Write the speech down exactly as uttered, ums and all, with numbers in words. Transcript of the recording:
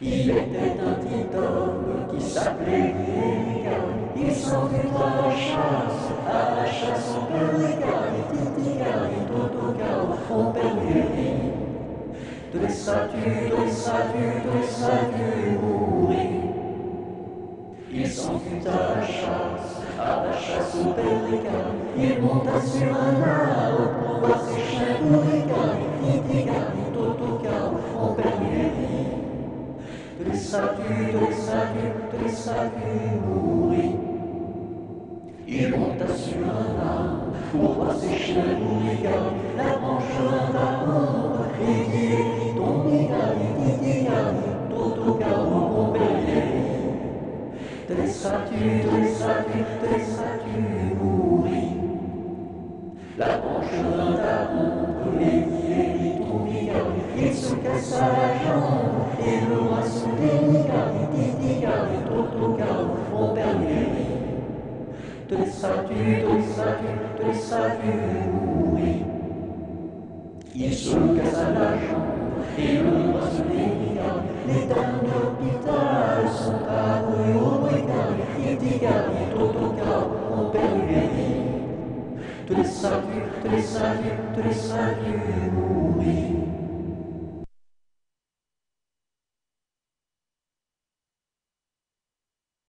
Il était un petit homme qui s'appelait Guéréga. Il s'en fut à la chasse, à la chasse au Péréga. Et Titiga, et Totoga, au Péréga. De les statues, de les statues, de les statues mourir. Il s'en fut à la chasse, à la chasse au Péréga. Il monta sur un arbre pour voir ses chiens Péréga. Et Titiga, et Totoga, au Péréga. De les statues, de les statues, de les statues mourir. Il monta sur un arbre pour voir ses chiens Péréga. La branche d'un ombre et dit ton égard, et dit Totoga, au Péréga. De les statues, de les statues, de les statues mourir. La branche d'un ombre et dit ton égard. Il se cassa la jambe et le roi se déliga. Et dit Totoga, au Péréga. De les statues, de les statues, de les statues mourir. Il se cassa la jambe et le roi se déliga. Les dames de l'hôpital sont apparues au regard. Et dit Totoga, au Péréga. De les statues, de les statues, de les statues mourir.